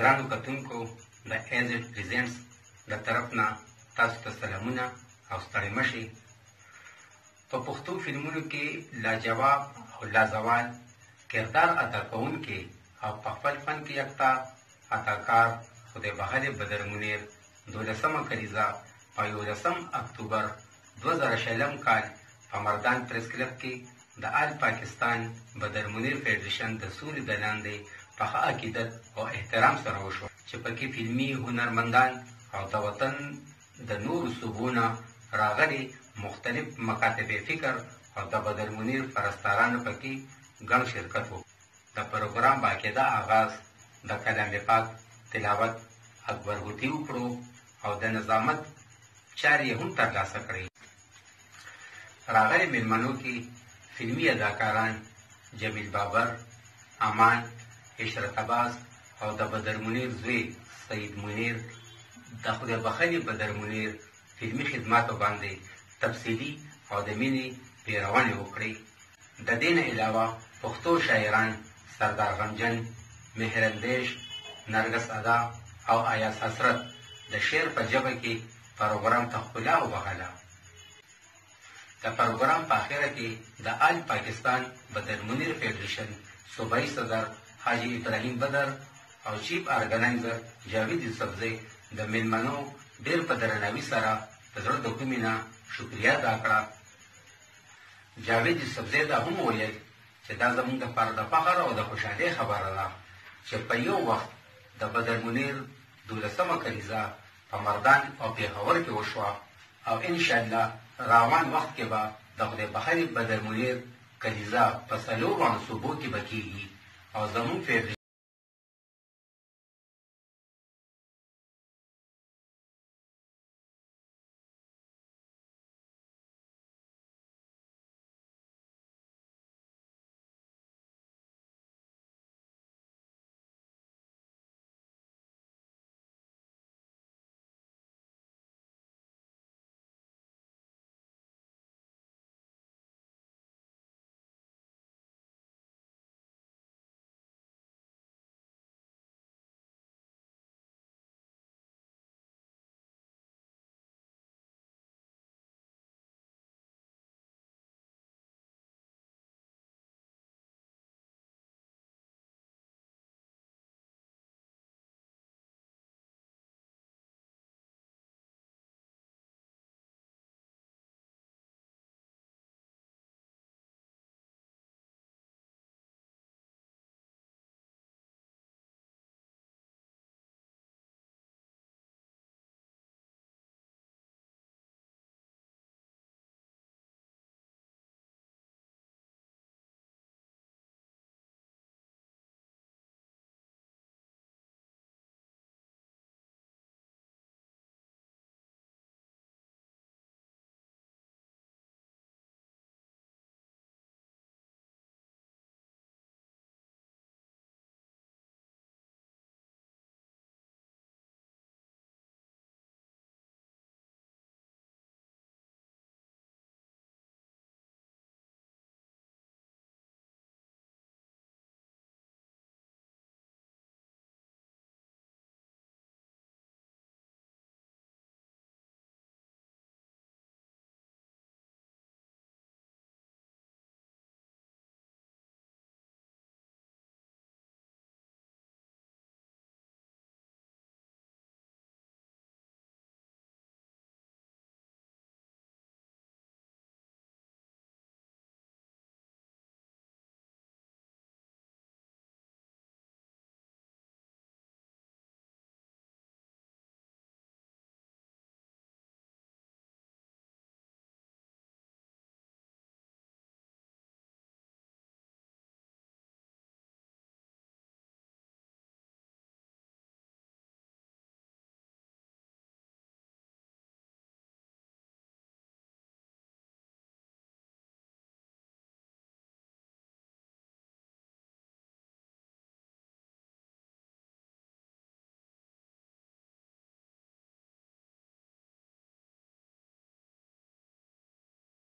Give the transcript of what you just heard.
ګرانو کتونکو د ایزد پریزنټس د طرف نه تاسو ته سلامونه او ستړي مشئ. په پښتو فلمونو کې لاجواب او لازوال کردار ادا کوونکي او په خپل فن کې یکتا اداکار خدای بخښلي بدر منیر 12 کلیزه په 11 اکتوبر 2000 کال په مردان پریس کلب کې د آل پاکستان بدر منیر فیډریشن د سولې د لاندې په ښه عقیدت او احترام سره وشو چې پکې فلمي هنرمندان او د وطن د نورو صوبو نه راغلي مختلف مکاتب فکر او د بدر منیر پرستارانو پکې ګڼ شرکت وکړ. د پروګرام باقاعده آغاز د کلام پاک تلاوت اکبر هوتي وکړو او د نظامت چارې هم ترلاسه کړې. راغلي مېلمنو کې فلمي اداکاران جمیل بابر، امان، عشرت عباس او د بدر منیر زوی سید منیر د خدای بخښلي بدر منیر فلمي خدماتو باندې تفصیلي او د مینې پیرونې وکړې. د دې نه علاوه پښتو شاعران سردار غمجن، مهرندیش، نرګس ادا او ایاز حسرت د شعر په ژبه کې پروګرام ته ښکلا وبخښله. د پروګرام په اخره کې د آل پاکستان بدر منیر فیډریشن صوبایي صدر حاجي ابراهیم بدر او چیف ارګنایزر جاوید یوسفزی د میلمنو ډېر په درناوي سره د زړه د کومې نه شکریه ادا کړه. جاوید یوسفزی دا هم وویل چې دا زموږ دپاره د فخر او د خوشحالۍ خبره ده چې په یو وخت د بدر منیر 12 کلیزه په مردان او پېښور کې وشوه او انشاءالله روان وخت کې به د خدای بخښلي بدر منیر کلیزه په 4 صوبو کې به کېږي او زموږ